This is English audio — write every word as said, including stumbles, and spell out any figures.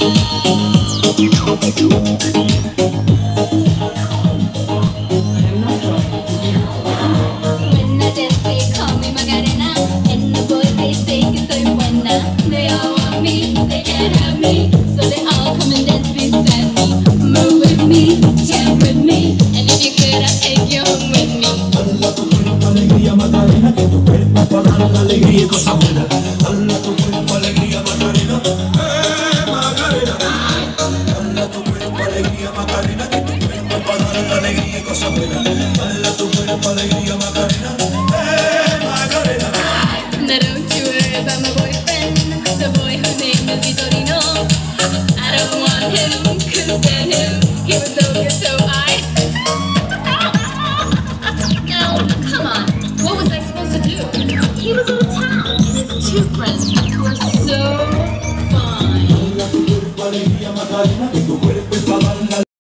When I dance, they call me Macarena, and the boys they say que soy buena. They all want me, they can't have me, so they all come and dance beside me. Move with me, jam with me, and if you could, I'll take you home with me. Dala tu cuerpo alegría Macarena, que tu cuerpo para dar la alegría y cosas buenas. Dala tu cuerpo alegría Macarena, eh Macarena. Dala tu cuerpo alegría Macarena, que tu cuerpo para dar la alegría y cosas buenas. Dala tu cuerpo alegría Macarena, eh Macarena. Now don't you worry about my boyfriend, the boy whose name is Vitorino. I don't want him, couldn't stand him, he was so good, so I. Now, come on, what was I supposed to do? He was out of town, and his two friends were so fine. Dala tu cuerpo alegría Macarena, que tu cuerpo para dar la